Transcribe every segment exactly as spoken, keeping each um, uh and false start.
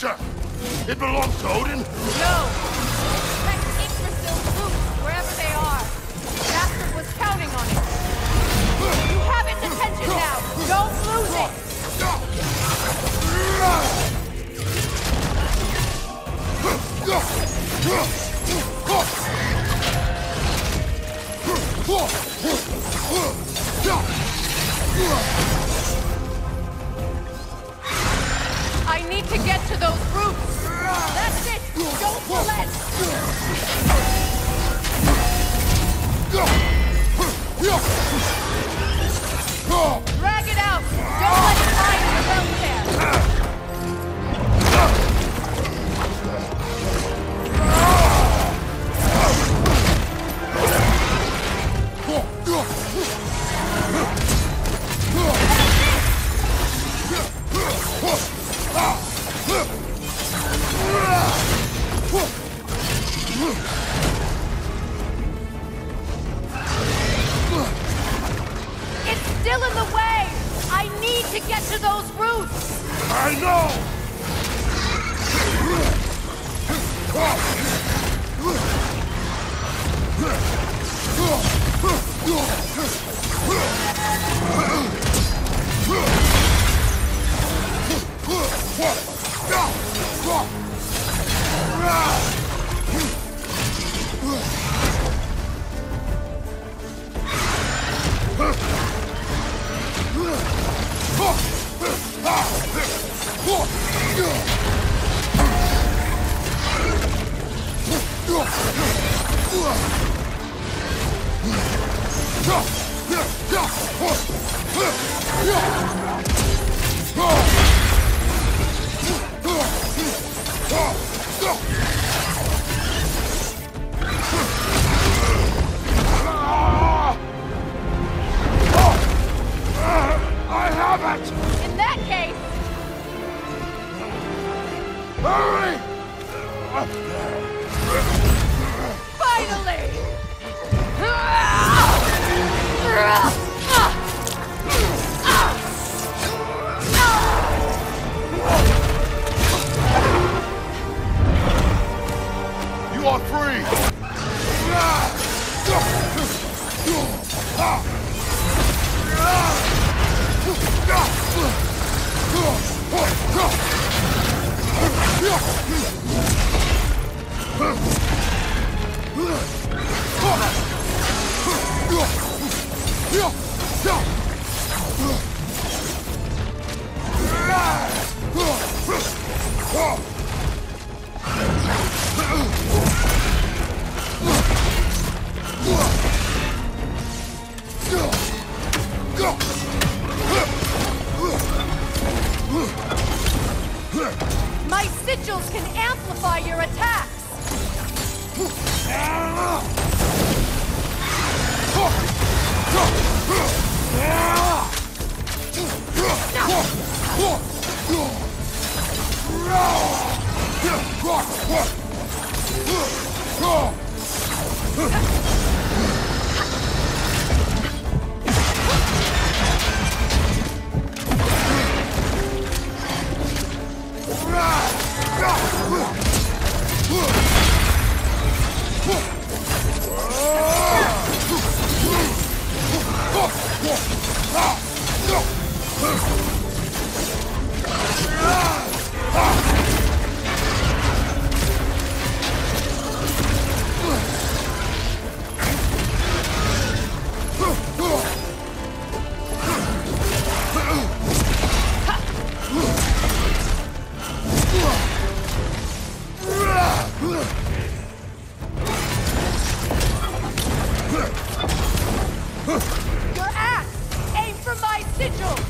treasure! It belongs to Odin? No! Protect Yggdrasil's roots, wherever they are. Master was counting on it. You have its attention now! Don't lose it! I need to get to those roots! That's it! Don't relent! Drag it out! Don't let it hide in the road there! It's still in the way! I need to get to those roots! I know! I have it! In that case... Hurry! Finally! You are free! My sigils can amplify your attacks! Your axe! Aim for my sigils!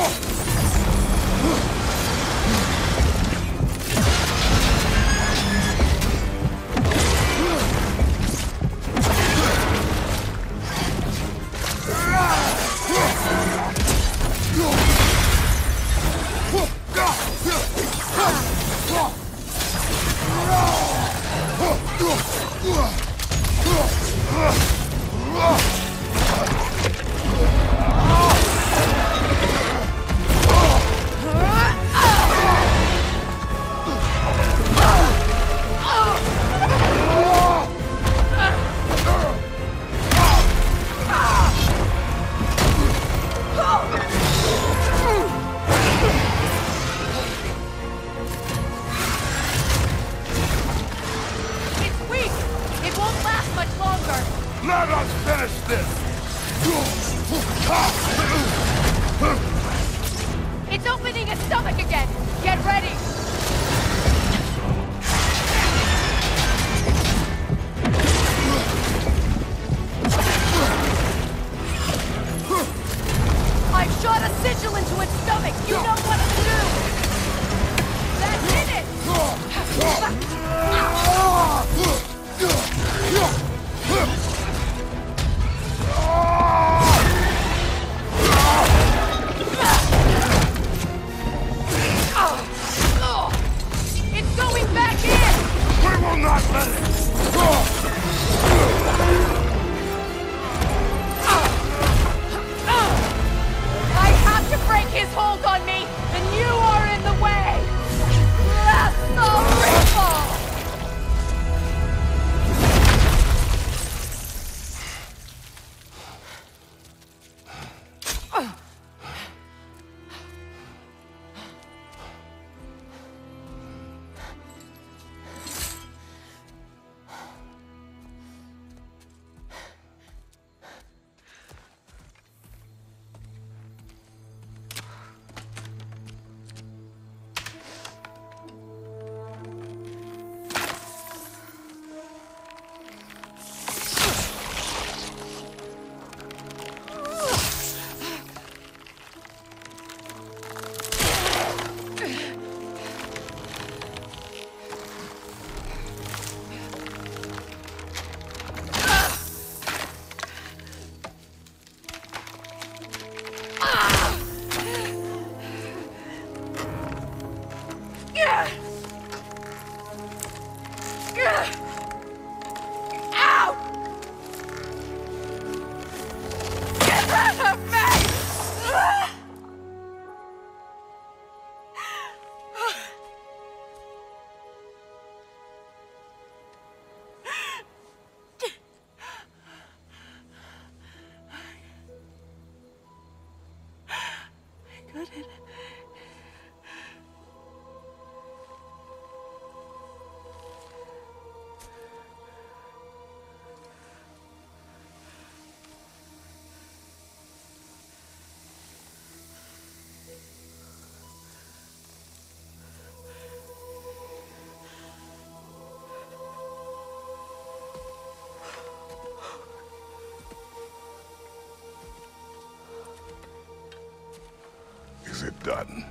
Is it done?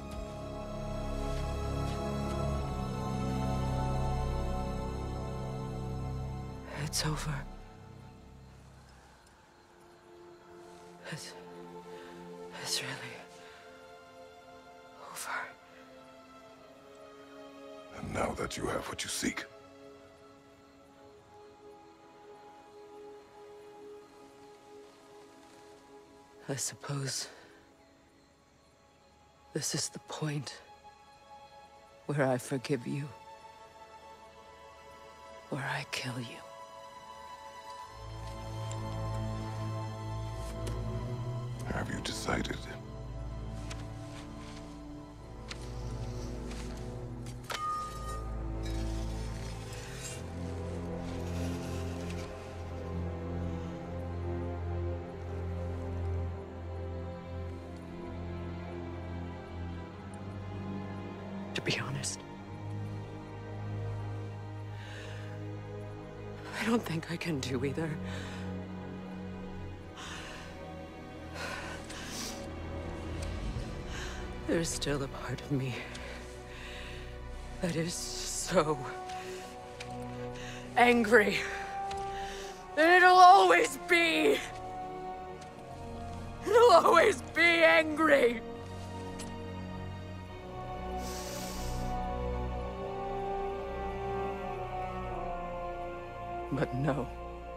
It's over. It's... It's really... over. And now that you have what you seek, I suppose this is the point where I forgive you, where I kill you. have you decided? To be honest, I don't think I can do either. There's still a part of me that is so angry. And it'll always be. It'll always be angry. But no.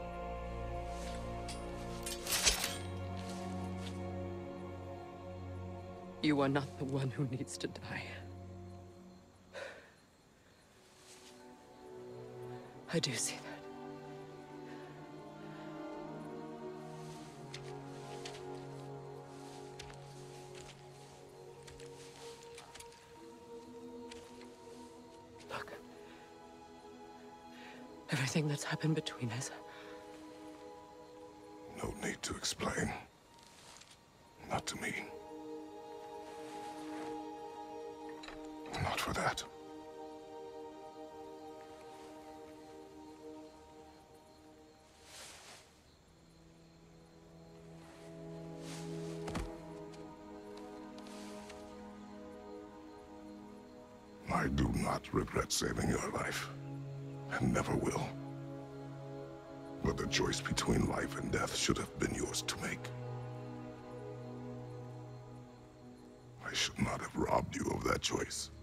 You are not the one who needs to die. I do see that. Look. Everything that's happened between us. No need to explain. Not to me. Not for that. I do not regret saving your life, and never will. But the choice between life and death should have been yours to make. I should not have robbed you of that choice.